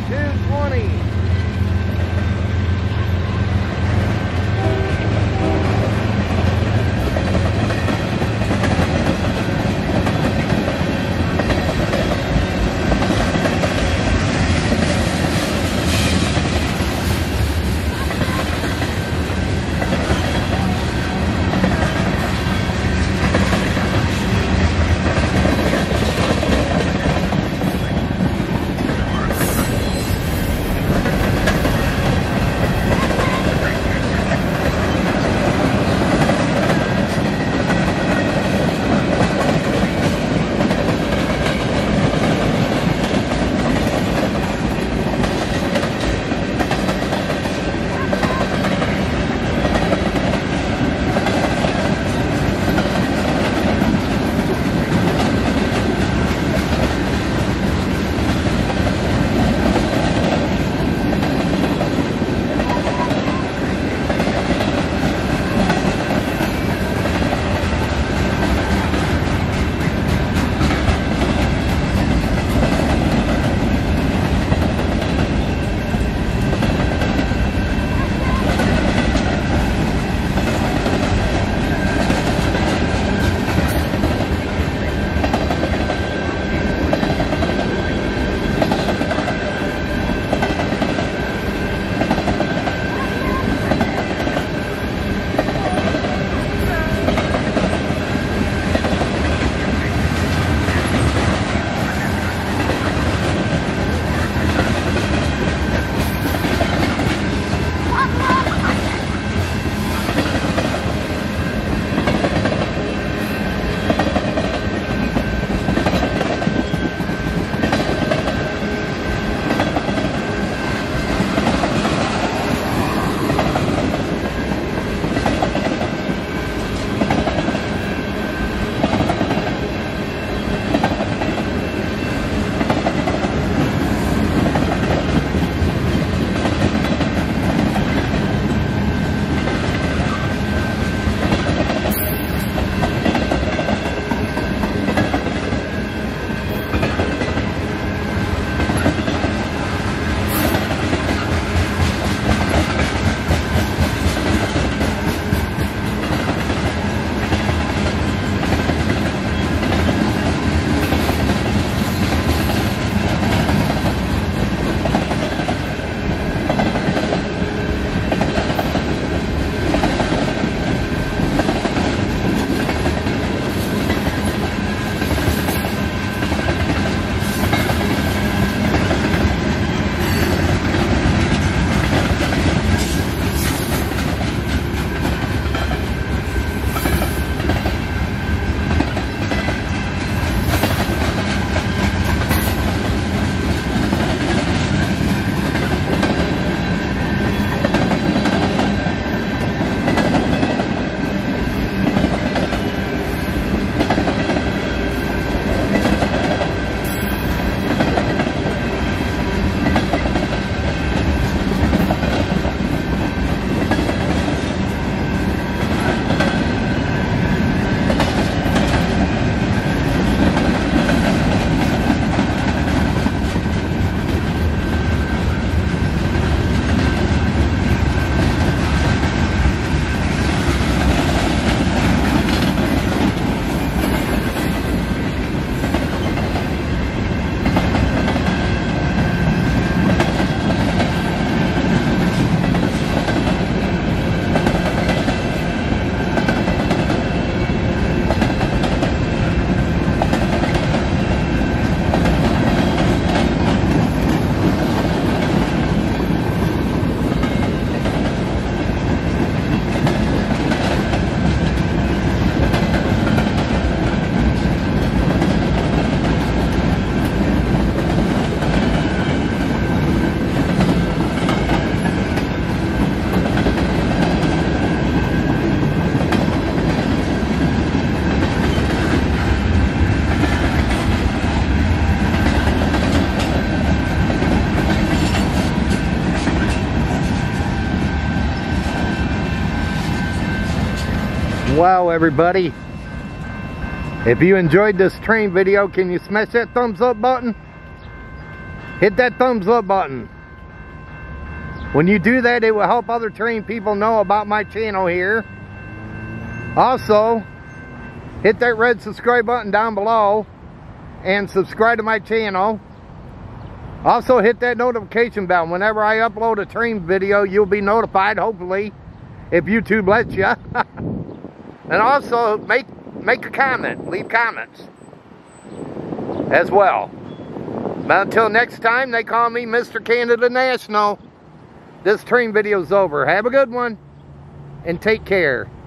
2220. Wow, everybody, if you enjoyed this train video, can you smash that thumbs up button? hit that thumbs up button. When you do that, it will help other trained people know about my channel here. Also, hit that red subscribe button down below and subscribe to my channel. Also, hit that notification bell. Whenever I upload a train video, you'll be notified, hopefully, if YouTube lets you. And also, make a comment. Leave comments as well. But until next time, they call me Mr. Canada National. This train video's over. Have a good one, and take care.